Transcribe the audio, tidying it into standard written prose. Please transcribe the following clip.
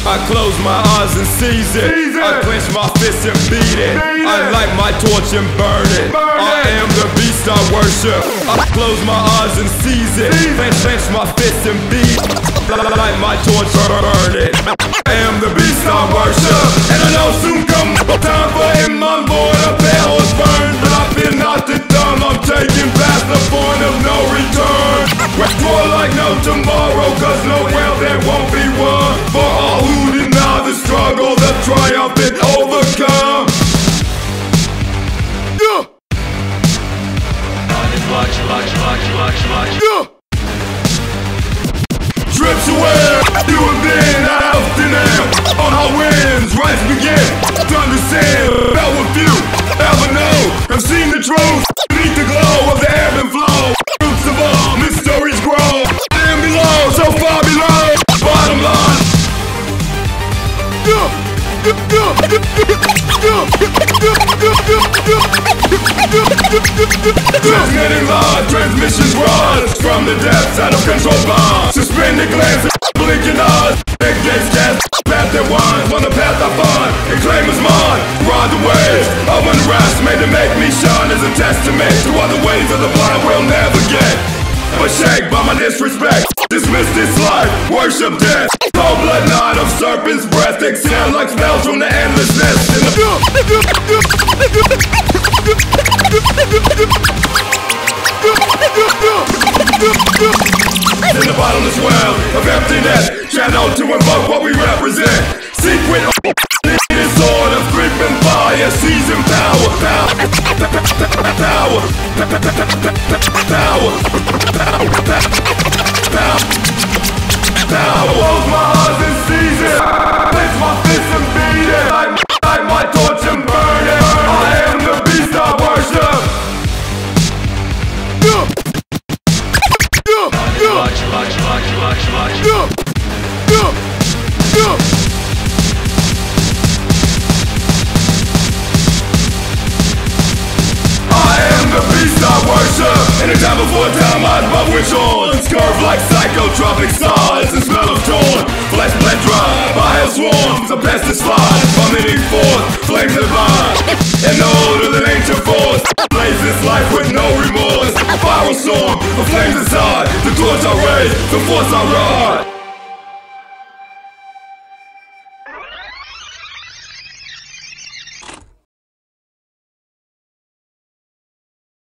I close my eyes and seize it. I clench my fists and beat it. I light my torch and burn it. I am the beast I worship. I close my eyes and seize it. Clench my fists and beat it. Light my torch, burn it. I am the beast I worship. And I know soon come time for him on board a bell is burned. But I fear not the dumb. I'm taking past the point of no return. War like no tomorrow, cause no well there won't be one. For all who deny the struggle, the triumphant overcome. Yeah. Yeah. Trips away, you have been out and am. On our winds, rise begin. To understand, felt with few, ever know. Have seen the truth, beneath the glow of the ebb and flow. Roots of all mysteries grow. I am below, so far below. Bottom line. Transmitting live, transmissions rise from the depths out of control bombs. Suspended glance and blinking eyes. Big gates cast, path that winds on the path I find and claim as mine. Ride the waves of unrest made to make me shine as a testament to other ways of the blind will never get. But shake by my disrespect, dismiss this life, worship death. Cold blood night of serpent's breath, exhale like spells from the endlessness. In the bottomless well of emptiness, channel to invoke what we represent. Secret is sword of creeping fire, seizing power, power, power, power, power. Close my eyes and seize it. Place my fists and beat it. Light my torch and burn it. I am the beast I worship. Anytime before time, eyes my wish on. Curve like psychotropic sighs and smell of torn. Flesh bled dry by hell swarms. A pestis flies, vomiting forth flames divine. And no older than ancient force blaze this life with no remorse. A viral storm, the flames inside. The torch I raise, the force I ride.